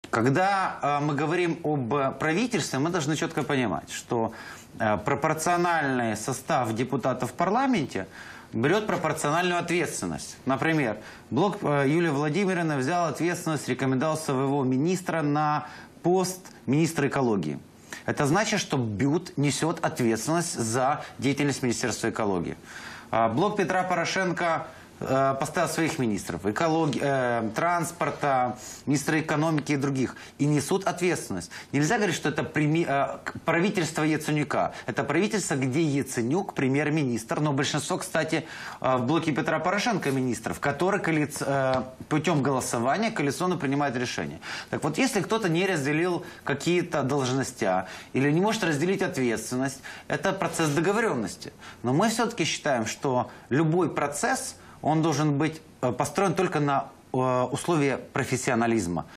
Когда мы говорим об правительстве, мы должны четко понимать, что пропорциональный состав депутатов в парламенте берет пропорциональную ответственность. Например, блок Юлии Владимировны взял ответственность, рекомендовал своего министра на пост министра экологии. Это значит, что БЮТ несет ответственность за деятельность Министерства экологии. Блок Петра Порошенко поставил своих министров экологии, транспорта, министра экономики и других. И несут ответственность. Нельзя говорить, что это правительство Яценюка. Это правительство, где Яценюк премьер-министр. Но большинство, кстати, в блоке Петра Порошенко министров, которые путем голосования коалиционно принимают решения. Так вот, если кто-то не разделил какие-то должности или не может разделить ответственность, это процесс договоренности. Но мы все-таки считаем, что любой процесс, он должен быть построен только на условия профессионализма.